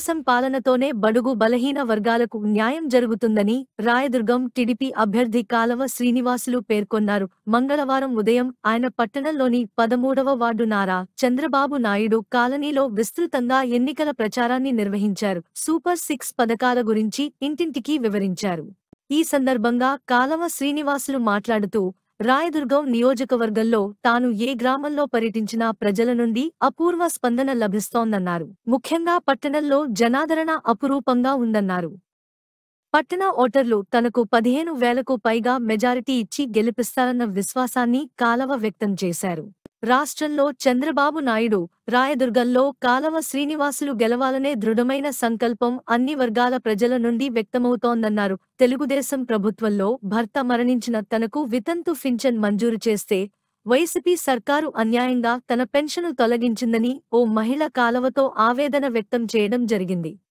తెలుగుదేశం పాలనతోనే బడుగు బలహీన వర్గాలకు న్యాయం జరుగుతుందని రాయదుర్గం టీడీపీ అభ్యర్థి కాలవ శ్రీనివాసులు పేర్కొన్నారు. మంగళవారం ఉదయం ఆయన పట్టణంలోని 13వ వార్డు నారా చంద్రబాబు నాయుడు కాలనీలో విస్తృతంగా ఎన్నికల ప్రచారాన్ని నిర్వహించారు. సూపర్ సిక్స్ పథకాల గురించి ఇంటింటికి వివరించారు. ఈ సందర్భంగా కాలవ శ్రీనివాసులు మాట్లాడుతూ రాయదుర్గం నియోజకవర్గంలో తాను ఏ గ్రామంలో పర్యటించినా ప్రజల నుండి అపూర్వ స్పందన లభిస్తోందన్నారు. ముఖ్యంగా పట్టణంలో జనాదరణ అపురూపంగా ఉందన్నారు. పట్టణ ఓటర్లు తనకు 15,000కు పైగా మెజారిటీ ఇచ్చి గెలిపిస్తారన్న విశ్వాసాన్ని కాలవ వ్యక్తం చేశారు. రాష్ట్రంలో చంద్రబాబు నాయుడు, రాయదుర్గంలో కాలవ శ్రీనివాసులు గెలవాలనే దృఢమైన సంకల్పం అన్ని వర్గాల ప్రజల నుండి వ్యక్తమవుతోందన్నారు. తెలుగుదేశం ప్రభుత్వంలో భర్త మరణించిన తనకు వితంతు పింఛన్ మంజూరు చేస్తే వైసీపీ సర్కారు అన్యాయంగా తన పెన్షను తొలగించిందని ఓ మహిళ కాలవతో ఆవేదన వ్యక్తం చేయడం జరిగింది.